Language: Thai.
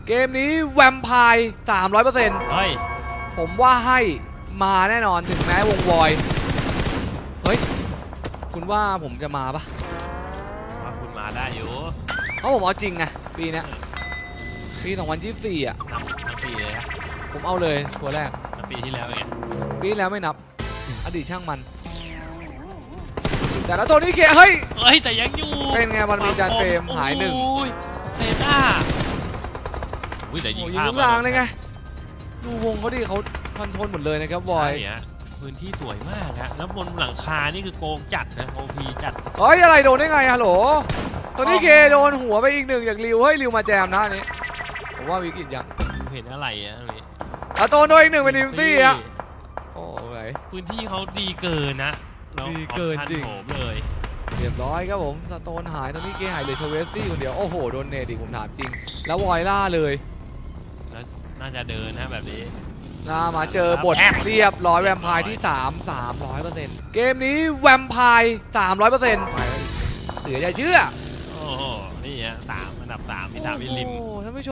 เกมนี้แวมไพร์300% เฮ้ยผมว่าให้มาแน่นอนถึงแม้วงวอยเฮ้ยคุณว่าผมจะมาปะว่าคุณมาได้อยู่เพราะผมเอาจริงไงปีนี้ปี2024อ่ะทั้งปีเลยฮะผมเอาเลยตัวแรกปีที่แล้วไงปีที่แล้วไม่นับอดีตช่างมันแต่ละตัวนี้เกเฮ้ยแต่ยังอยู่เป็นไงมันมีจานเฟรมหายหนึ่งเซน่าแต่ยิงข้ามกลางเลยไงดูวงเขาดิเขาคอนโทรลหมดเลยนะครับบอยพื้นที่สวยมากฮะแล้วบนหลังคานี่คือโกงจัดนะโอพีจัดเฮ้ยอะไรโดนได้ไงฮัลโหลตัวนี้เกโดนหัวไปอีกหนึ่งจากริวเฮ้ยริวมาแจมนะอันนี้ผมว่าวิกฤตยังเห็นอะไรอ่ะนี่โดนโดนอีกหนึ่งเป็นดิมซี่อ่ะโอ้ยพื้นที่เขาดีเกินนะดีเกินจริงเลยเรียบร้อยครับผมสโตนหายตอนนี้เกหายเลยเชเวสซี่คนเดียวโอ้โหโดนเนตอีกผมถามจริงแล้ววอยล่าเลยแล้วน่าจะเดินนะแบบนี้มาเจอบทเรียบร้อยแวมไพร์ที่300%เกมนี้แวมไพร์300%เสือใจเชื่อโอ้โหนี่ฮะ3 อันดับ 3 พี่ถามพี่ลิม